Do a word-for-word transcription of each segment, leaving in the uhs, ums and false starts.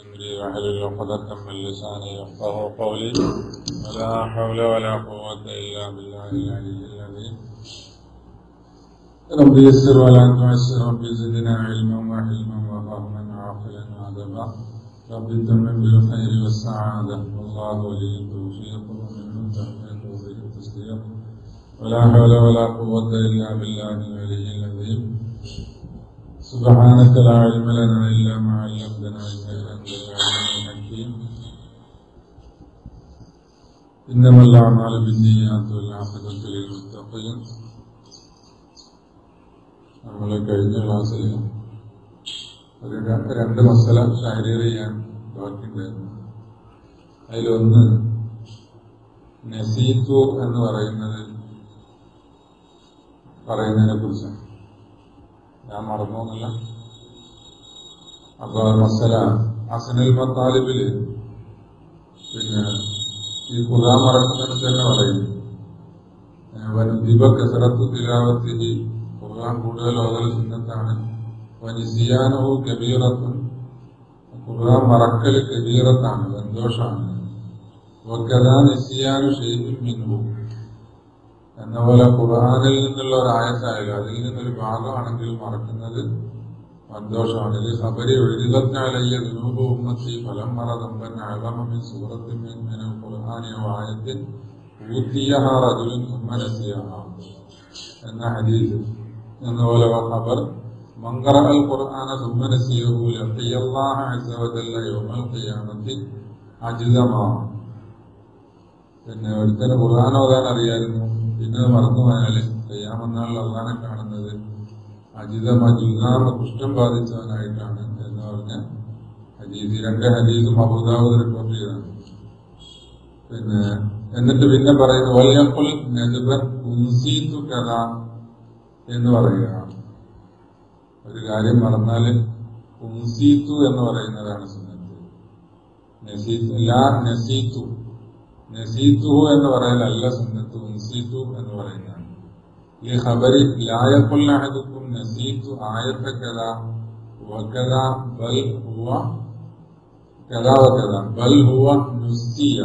أمري واحلل عقدة من لساني يفقهوا قولي ولا حول ولا قوة إلا بالله العلي العظيم. رب يسر ولا تعسر، رب زدنا علما وحلما وفهما وعقلا وأدبا، رب تمم بالخير والسعادة، والله ولي التوفيق ومنه التوفيق وبه التصديق، ولا حول ولا قوة إلا بالله العلي العظيم. سبحانك لا علم لنا إلا ما علمتنا إنك أنت العليم الحكيم. إنما الأعمال بالنيات والعاقبة للمتقين. നമ്മൾ കഴിഞ്ഞ ക്ലാസ്സിൽ ഒരു രണ്ട് മസല ഷഹരീർ ചെയ്യാൻ ബാക്കിയുണ്ടായിരുന്നു. അതിലൊന്ന് നസീത്തു എന്ന് പറയുന്നത് പറയുന്നതിനെ കുറിച്ചാണ്. ഞാൻ മറന്നു എന്നല്ല. അപ്പൊ മസല ഹസനുൽ മത്താലിബില് പിന്നെ ഈ ഖുർആൻ മറക്കുന്നതിന് തന്നെ പറയുന്നു, വനുദിബ കസറത്തു തിലാവത്തിഹി, ഖുർആൻ കൂടുതൽ ഓതൽ സുന്നത്താണ്. വനിസിയാനഹു കബീറത്തുൻ, ഖുർആൻ മറക്കൽ കബീറത്താണ്, സന്തോഷമാണ്. വകദാ നിസിയാനു ശൈഇൻ മിൻഹു, എന്ന പോലെ ഖുർആനിൽ നിന്നുള്ള ഒരു ആയത്തായാലും അതിൽ നിന്നൊരു ഭാഗമാണെങ്കിലും മറക്കുന്നത് സന്തോഷമാണ്. ഇത് ഖബരി ഒഴുകത്തലയ്യ ദുനൂബ ഉമ്മത്തി ഫലം മറ ദമ്പൻ അഅ്ലമ മിൻ സൂറത്തിൻ മിനൽ ഖുർആനി വആയത്തിൻ ഊതിയഹ റജുലുൻ സുമ്മ നസിയഹ എന്ന ഹദീസ്. എന്നപോലെ ഖബർ മൻ ഖറഅൽ ഖുർആന സുമ്മ നസിയഹു ലഖിയല്ലാഹ അസ്സ വജല്ല യൗമൽ ഖിയാമത്തി അജ്ദമാ. പിന്നെ ഒരുത്തന് ഖുർആൻ ഓതാൻ അറിയായിരുന്നു, പിന്നെ മറന്നു പോയാല് ഖിയാമനാളിൽ അല്ലാഹനെ കാണുന്നത് അജിതമ ജുദാമ കുഷ്ഠം ബാധിച്ചവനായിട്ടാണ് എന്ന് പറഞ്ഞ ഹദീസ്. രണ്ട് ഹദീസും അബൂദാവൂദ് റിപ്പോർട്ട് ചെയ്തതാണ്. പിന്നെ എന്നിട്ട് പിന്നെ പറയുന്നു വൽയഖുൽ നദ്ബൻ ഉൻസീതു കദാ എന്ന് പറയുക. ഒരു കാര്യം മറന്നാല് ഉൻസീതു എന്ന് പറയുന്നതാണ് സുന്നത്ത്. നസീതു ലാ നസീതു, നസീതു എന്ന് പറയലല്ല സുന്നത്ത്, ഉൻസീതു എന്ന് പറയുന്നതാണ്. ഈ ഖബരി ലാ യഖുൽ അഹദുക്കും നസീതു ആയത കദാ വകദാ ബൽ ഹുവ കദാ വകദാ ബൽ ഹുവ നുസിയ.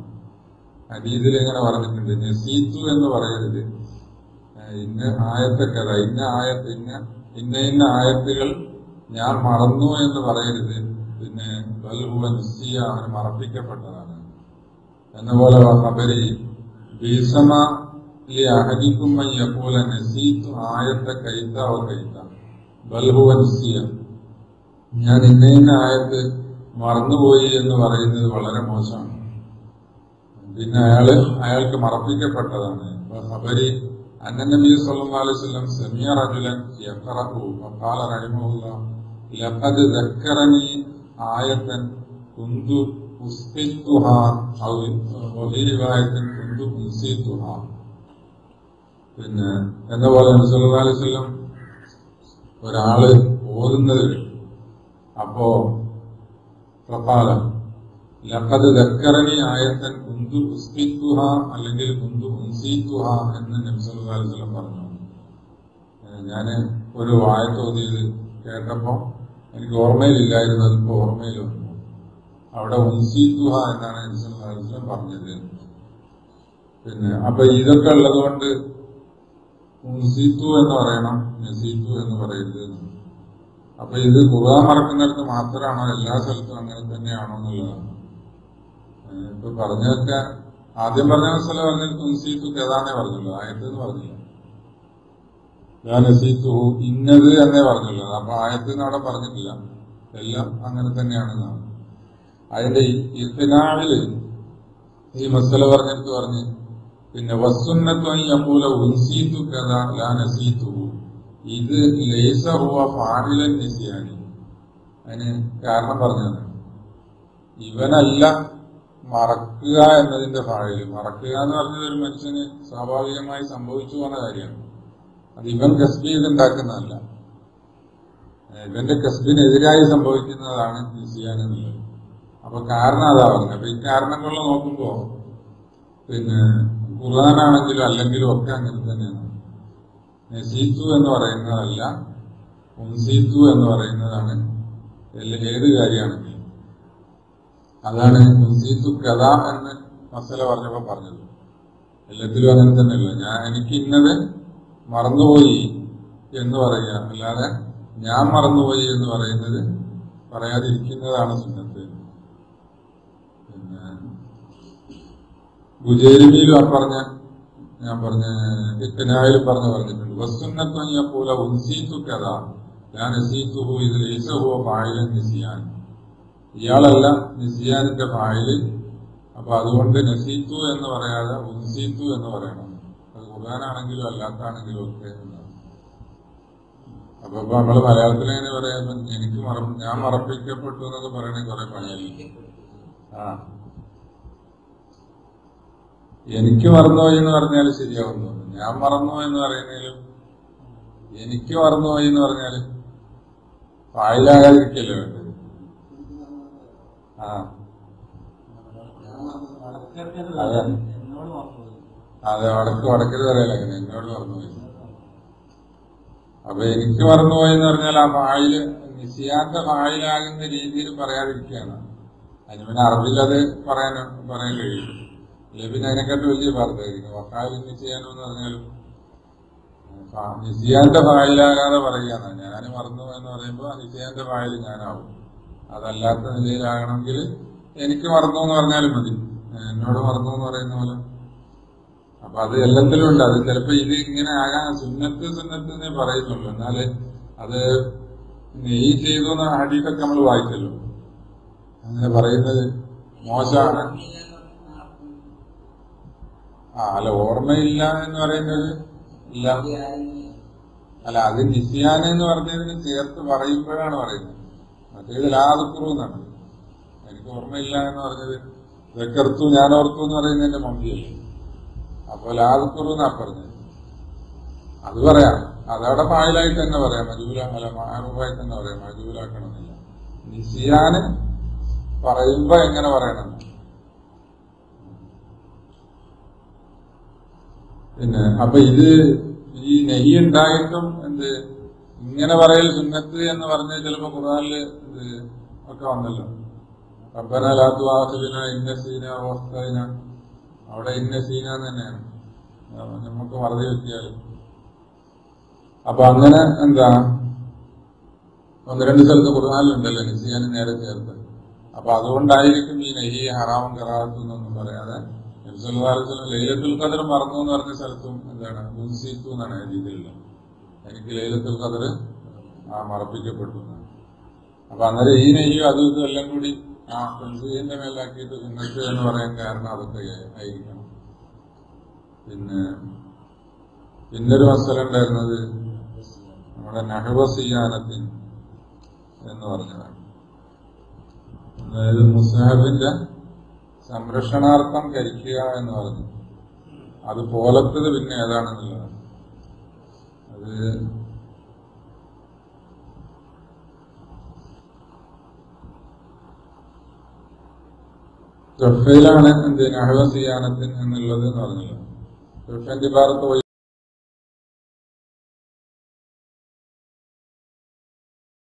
ഹദീസിൽ എങ്ങനെ പറഞ്ഞിട്ടുണ്ട്, നസീതു എന്ന് പറയരുത്, ഇന്ന ആയത്തെ കഥ ഇന്ന ആയത്ത് ഇന്ന ഇന്ന ഇന്ന ആയത്തുകൾ ഞാൻ മറന്നു എന്ന് പറയരുത്. പിന്നെ ബൽ ഹുവ നുസിയ, അവന് മറപ്പിക്കപ്പെട്ടതാണ്. എന്നപോലെ ഖബരി ബീസമ ലി അഹദിക്കും മൻ യഖൂല നസീതു ആയത്തെ കൈത വ കൈത ബൽ ഹുവ നുസിയ, ഞാൻ ഇന്ന ഇന്ന ആയത്ത് മറന്നുപോയി എന്ന് പറയുന്നത് വളരെ മോശമാണ്. പിന്നെ അയാള് അയാൾക്ക് മറപ്പിക്കപ്പെട്ടതാണ്. ഖബരി അന്ന നബി സല്ലല്ലാഹു അലൈഹി വസല്ലം സമിഅ റജുലൻ യഖറഉ ഫഖാല റഹിമഹുല്ലാഹ് ലഖദ് ദക്കറനി ആയതൻ കുന്തു ഉസ്തിതുഹാ ഔ വഫീ റിവായത്തിൻ കുന്തു ഉൻസിതുഹാ. പിന്നെ എന്നപോലെ നബി സല്ലല്ലാഹു അലൈഹി വസല്ലം ഒരാള് ഓതുന്നത് അപ്പോ ഫഖാല ലഖദ് ദക്കറനി ആയതൻ കുന്തു ഉസ്തിതുഹാ അല്ലെങ്കിൽ കുന്തു ഉൻസിതുഹാ എന്ന് നബി സല്ലല്ലാഹു അലൈഹി വസല്ലം പറഞ്ഞു. ഞാന് ഒരു ആയത്ത് ഓതിയത് കേട്ടപ്പോ എനിക്ക് ഓർമ്മയിലില്ലായിരുന്നു, അതിപ്പോ ഓർമ്മയിൽ വന്നു. അവിടെ ഉൻസിതുഹ എന്നാണ് നബി സല്ലല്ലാഹു അലൈഹി വസല്ലം പറഞ്ഞത്. പിന്നെ അപ്പൊ ഇതൊക്കെ ഉള്ളത് കൊണ്ട് ഉൻസിതു എന്ന് പറയണം, നസീതു എന്ന് പറയരുത്. അപ്പൊ ഇത് ഖുർആൻ മറക്കുന്നിടത്ത് മാത്രമാണോ, എല്ലാ സ്ഥലത്തും അങ്ങനെ തന്നെയാണോ എന്നുള്ളതാണ്. ഇപ്പൊ പറഞ്ഞതൊക്കെ ആദ്യം പറഞ്ഞ സ്ഥലം പറഞ്ഞിട്ട് ഉൻസിതു കഥാന്നേ പറഞ്ഞുള്ളൂ, ആയത്ത് എന്ന് പറഞ്ഞില്ല. ഞാൻ നസീതു ഇന്നത് എന്നേ പറഞ്ഞുള്ളൂ. അപ്പൊ ആയത്ത് എന്ന് അവിടെ പറഞ്ഞിട്ടില്ല, എല്ലാം അങ്ങനെ തന്നെയാണെന്നാണ്. അതിന്റെ ഇഖ്തിനാഇല് ഈ മസല പറഞ്ഞിട്ട് പറഞ്ഞ് പിന്നെ വസ്സുന്നത്തു അൻ യഖൂല ഉൻസീതു കദാ ലാ നസീതു, ഇത് ലൈസ ഹുവ ഫാഇലൻ നിസ്യാനി. അതിന് കാരണം പറഞ്ഞത് ഇവനല്ല മറക്കുക എന്നതിന്റെ ഫാഇല്. മറക്കുക എന്ന് പറഞ്ഞത് ഒരു മനുഷ്യന് സ്വാഭാവികമായി സംഭവിച്ചു പോകുന്ന കാര്യമാണ്. അത് ഇവൻ കസ്ബ് ചെയ്തുണ്ടാക്കുന്നതല്ല, ഇവന്റെ കസ്ബിനെതിരായി സംഭവിക്കുന്നതാണ് നിസ്യാൻ എന്നുള്ളത്. അപ്പൊ കാരണം അതാ പറഞ്ഞത്. അപ്പൊ ഈ കാരണങ്ങളിൽ നോക്കുമ്പോ പിന്നെ ഖുർആനാണെങ്കിലും അല്ലെങ്കിലും ഒക്കെ അങ്ങനെ തന്നെയാണ്. നസീതു എന്ന് പറയുന്നതല്ല, ഉൻസീതു എന്ന് പറയുന്നതാണ് ഏത് കാര്യമാണെങ്കിലും. അതാണ് ഉൻസീതു കഥ എന്ന് മസല പറഞ്ഞപ്പോ പറഞ്ഞത്. എല്ലാത്തിലും അങ്ങനെ തന്നെയല്ല. ഞാൻ എനിക്ക് ഇന്നത് മറന്നുപോയി എന്ന് പറയുക, അല്ലാതെ ഞാൻ മറന്നുപോയി എന്ന് പറയുന്നത് പറയാതിരിക്കുന്നതാണ് സുന്നത്ത്. പിന്നെ ഗുജേരിമിയിലും ആ പറഞ്ഞ ഞാൻ പറഞ്ഞ ഇക്കനായാലും പറഞ്ഞു പറഞ്ഞിട്ടുണ്ട്. വസ്സുന്നത്ത് പോലെ ഉൻസീതു കഥ ഞാൻ നസീതുഹു ഇത് ലൈസഹു ഫായിലൻ നിസിയാൻ. ഇയാളല്ല നിസിയാനിന്റെ ഫായില്. അപ്പൊ അതുകൊണ്ട് നസീത്തു എന്ന് പറയാതെ ഉൻസീത്തു എന്ന് പറയണം. അത് ഖുർആനാണെങ്കിലും അല്ലാത്താണെങ്കിലും ഒക്കെ. അപ്പൊ ഇപ്പൊ നമ്മള് മലയാളത്തിൽ എങ്ങനെ പറയാം, എനിക്ക് മറ ഞാൻ മറപ്പിക്കപ്പെട്ടു എന്നൊക്കെ പറയണേ കുറെ പണിയല്ലേ. ആ എനിക്ക് മറന്നുപോയി എന്ന് പറഞ്ഞാല് ശരിയാവുന്നു. ഞാൻ മറന്നു എന്ന് പറയുന്നതിലും എനിക്ക് മറന്നുപോയി എന്ന് പറഞ്ഞാല് ഫായിലാകാതിരിക്കല്ലേ വേണ്ടത്. ആ അതെ അതെ വടക്ക് വടക്കര് പറയല അങ്ങനെ എന്നോട് മറന്നുപോയി. അപ്പൊ എനിക്ക് മറന്നുപോയെന്ന് പറഞ്ഞാൽ ആ ഫായില് നിസിയാന്റെ ഫായിലാകുന്ന രീതിയിൽ പറയാതിരിക്കുകയാണ്. അതിന് പിന്നെ അറബിൽ അത് പറയാൻ പറയാൻ കഴിയും. അല്ലെ പിന്നെ അതിനെക്കാട്ട് വലിയ വാർത്തയായിരിക്കും. വക്കാലി നിസിയാനോ എന്ന് പറഞ്ഞാലും നിസിയാന്റെ ഫായിലാകാതെ പറയുകയാണ്. ഞാൻ മറന്നു എന്ന് പറയുമ്പോ നിസിയാന്റെ ഫായിൽ ഞാനാവും. അതല്ലാത്ത നിലയിലാകണമെങ്കിൽ എനിക്ക് മറന്നു എന്ന് പറഞ്ഞാലും മതി. എന്നോട് മറന്നു എന്ന് പറയുന്ന പോലെ. അപ്പൊ അത് എല്ലാത്തിലും ഉണ്ട്. അത് ചിലപ്പോ ഇത് ഇങ്ങനെ ആകാൻ സുന്നത്ത് സുന്നത്ത് എന്നേ പറയുന്നുള്ളൂ. എന്നാല് അത് നെയ് ചെയ്തു എന്ന ഹദീസൊക്കെ നമ്മൾ വായിച്ചല്ലോ. അങ്ങനെ പറയുന്നത് മോശമാണ്. ആ അല്ല ഓർമ്മയില്ല എന്ന് പറയുന്നത് ഇല്ല. അല്ല അത് നിസിയാൻ എന്ന് പറഞ്ഞതിന് ചേർത്ത് പറയുമ്പോഴാണ് പറയുന്നത്. മറ്റേത് ലാദുക്കുറു എന്നാണ്. എനിക്ക് ഓർമ്മയില്ല എന്ന് പറഞ്ഞത് വെക്കർത്തു ഞാൻ ഓർത്തു എന്ന് പറയുന്നതിന്റെ മമ്മിയല്ലേ. അപ്പൊ ലാദുക്കുറു എന്നാ പറഞ്ഞത്. അത് പറയാം. അതവിടെ ഫായിലായിട്ട് തന്നെ പറയാം. മജൂല അല്ല മാറൂഫായി തന്നെ പറയാം. മജൂലാക്കണമെന്നില്ല. നിസിയാന് പറയുമ്പോ എങ്ങനെ പറയണം. പിന്നെ അപ്പൊ ഇത് ഈ നെയ്യ് ഉണ്ടായിട്ടും എന്ത് ഇങ്ങനെ പറയൽ സുന്നത്ത് എന്ന് പറഞ്ഞ ചിലപ്പോ ഖുർആനില് ഇത് ഒക്കെ വന്നല്ലോ. റബ്ബന ലാ തുആഖിദ്നാ ഇൻ നസീനാ അവ അഖ്തഅനാ. അവിടെ ഇന്ന സീന തന്നെയാണ് നമുക്ക് മറതി വെക്കിയാൽ. അപ്പൊ അങ്ങനെ എന്താ ഒന്ന് രണ്ട് സ്ഥലത്ത് ഖുർആനിലുണ്ടല്ലോ നിസിയാന് നേരെ ചേർത്ത്. അപ്പൊ അതുകൊണ്ടായിരിക്കും ഈ നെയ്യ് ഹറാമും കറാഹത്തും എന്നൊന്നും പറയാതെ ലൈലത്തുൽ ഖദർ മറന്നു എന്ന് പറഞ്ഞ സ്ഥലത്തും എന്താണ് ഉൻസീത്തു എന്നാണ് രീതിയിലുള്ളത്. എനിക്ക് ലൈലത്തുൽ ഖദർ ആ മറപ്പിക്കപ്പെട്ടു. അപ്പൊ അന്നേരം ഈ നെയ്യും അതും ഇതും എല്ലാം കൂടി ആ തൻസീഹിന്റെ മേലാക്കിയിട്ട് സുന്നത്ത് എന്ന് പറയാൻ കാരണം അതൊക്കെ ആയിരിക്കണം. പിന്നെ പിന്നൊരു മസല ഉണ്ടായിരുന്നത് നമ്മുടെ നഹ്വസിയാനത്തിൻ എന്ന് പറഞ്ഞതാണ്. അതായത് മുസ്ഹബിന്റെ സംരക്ഷണാർത്ഥം കരിക്കുക എന്ന് പറഞ്ഞു. അത് പോലത്തത് പിന്നെ ഏതാണെന്നുള്ളതാണ്. അത് തൊഫയിലാണ് എന്ത് നഹ്വസിയാനത്തിൻ എന്നുള്ളത് എന്ന് പറഞ്ഞല്ലോ. തൊഫന്റെ ഭാഗത്ത്